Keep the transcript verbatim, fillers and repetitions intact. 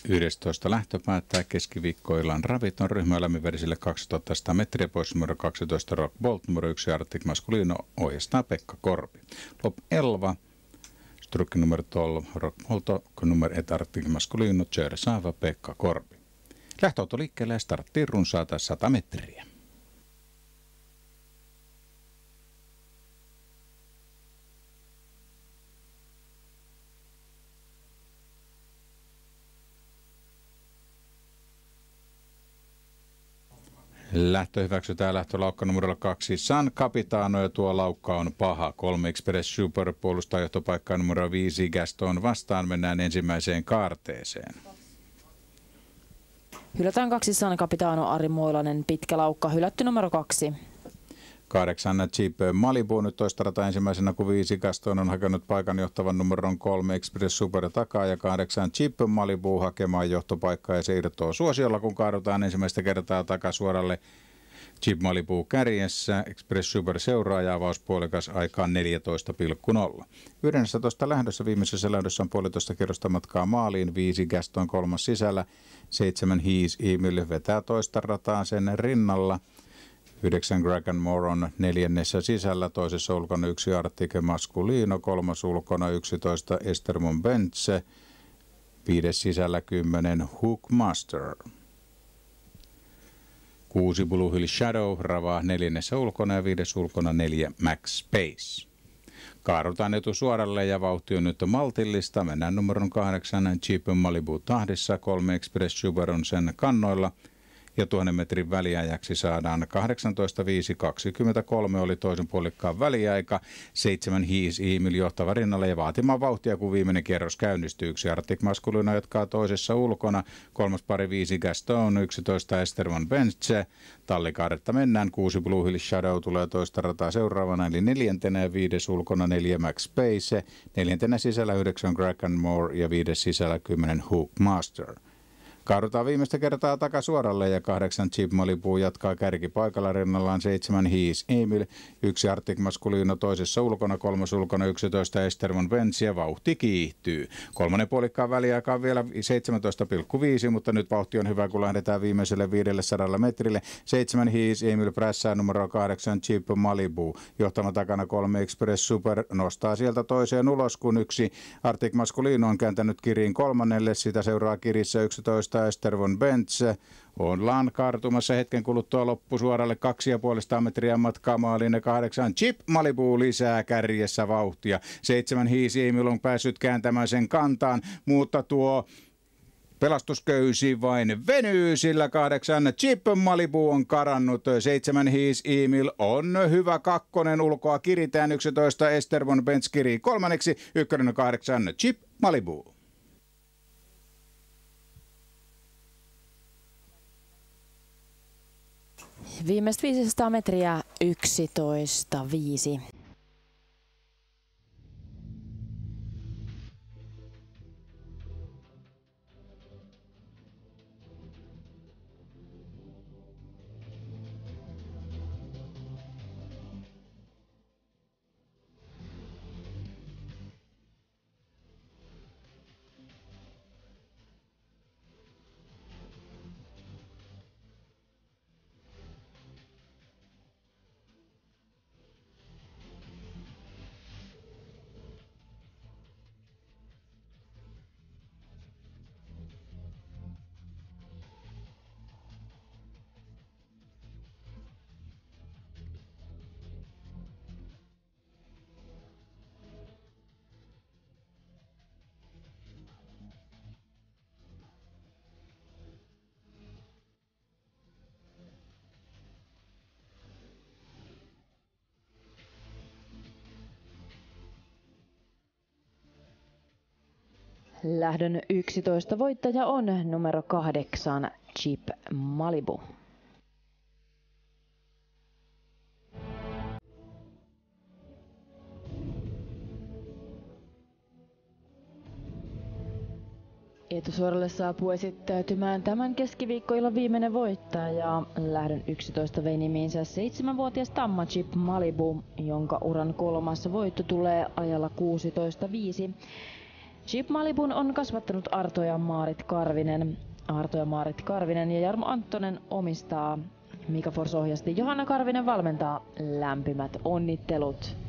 yhdestoista lähtö päättää keskiviikkoillan raviton ryhmä lämminverisille kaksituhattasata metriä pois numero kaksitoista Rock Bolt, numero yksi Arctic Masculino ohjastaa Pekka Korpi. Lop elva, strukki numero tolv Rock Bolto, numero ett Arctic Masculino, kör saava Pekka Korpi. Lähtöauto liikkeelle ja starttiin runsaata sata metriä. Lähtö hyväksytään lähtölaukka numerolla kaksi San Capitano ja tuo laukka on paha. Kolme Express Super puolustaa johtopaikkaa numero viisi Gaston vastaan. Mennään ensimmäiseen kaarteeseen. Hylätään kaksi San Capitano Ari Moilanen, pitkä laukka, hylätty numero kaksi. Kahdeksan Jeep Malibu nyt toista rata ensimmäisenä, kun viisi Gaston on hakenut paikan johtavan numeron kolme Express Super takaa ja kahdeksan Jeep Malibu hakemaan johtopaikkaa ja se irtoaa suosiolla, kun kaadutaan ensimmäistä kertaa takasuoralle. Jeep Malibu kärjessä, Express Super seuraa ja avauspuolikas aikaan neljätoista pilkku nolla. yhdestoista lähdössä viimeisessä lähdössä on puolitoista kerrosta matkaa maaliin, viisi Gaston kolmas sisällä, seitsemän Hees Emil vetää toista rataa sen rinnalla. yhdeksän Dragon More on neljännessä sisällä, toisessa ulkona yksi Arctic Masculino, kolmas ulkona yksitoista Estermon Bentse, viides sisällä kymmenen Hookmaster. kuusi Blue Hill Shadow ravaa neljännessä ulkona ja viides ulkona neljä Max Space. Kaarutaan etusuoralle ja vauhti on nyt maltillista. Mennään numeron kahdeksan Jeep Malibu tahdissa, kolme Express Super on sen kannoilla. Ja tuhannen metrin väliajaksi saadaan kahdeksantoista viisi kaksikymmentäkolme oli toisen puolikkaan väliaika. Seitsemän Hees Emil johtava rinnalle ja vaatimaan vauhtia, kun viimeinen kierros käynnistyy. Yksi Arctic Masculino jatkaa toisessa ulkona. Kolmas pari viisi Gaston, yksitoista Estervan Bentse. Tallikaaretta mennään. Kuusi Blue Hill Shadow tulee toista rataa seuraavana, eli neljäntenä ja viides ulkona neljä Max Space. Neljäntenä sisällä yhdeksän Dragon More ja viides sisällä kymmenen Hookmaster. Kaadutaan viimeistä kertaa takasuoralle ja kahdeksan Jeep Malibu jatkaa kärkipaikalla rinnallaan seitsemän Hees Emil, yksi Arctic Masculino toisessa ulkona, kolmas ulkona yksitoista Esterman Benz ja vauhti kiihtyy. Kolmannen puolikkaan väliaika on vielä seitsemäntoista pilkku viisi, mutta nyt vauhti on hyvä, kun lähdetään viimeiselle viidellesadalla metrille. seitsemän Hees Emil prässää numero kahdeksan Jeep Malibu. Johtama takana kolme Express Super nostaa sieltä toiseen ulos, kun yksi Arctic Masculino on kääntänyt kiriin kolmannelle. Sitä seuraa kirissä yksitoista Estervon Benz. Ollaan kaartumassa hetken kuluttua loppusuoralle kaksi ja puolesta metriä matkaa maaliin ja kahdeksan Jeep Malibu lisää kärjessä vauhtia. Seitsemän Hees Emil on päässyt kääntämään sen kantaan, mutta tuo pelastusköysi vain venyy, sillä kahdeksan Jeep Malibu on karannut. Seitsemän Hees Emil on hyvä kakkonen, ulkoa kiritään yksitoista Estervon Benz kirii kolmanneksi, ykkönen kahdeksan Jeep Malibu. Viimeiset viisisataa metriä yksitoista viisi. Lähdön yksitoista voittaja on numero kahdeksan Jeep Malibu. Etusuoralle saapuu esittäytymään tämän keskiviikkoillan viimeinen voittaja. Lähdön yksitoista vei nimiinsä seitsemänvuotias Tamma Jeep Malibu, jonka uran kolmas voitto tulee ajalla kuusitoista viisi. Jeep Malibun on kasvattanut Arto ja Maarit Karvinen. Arto ja Maarit Karvinen ja Jarmo Anttonen omistaa. Mika Fors ohjasti, Johanna Karvinen valmentaa. Lämpimät onnittelut!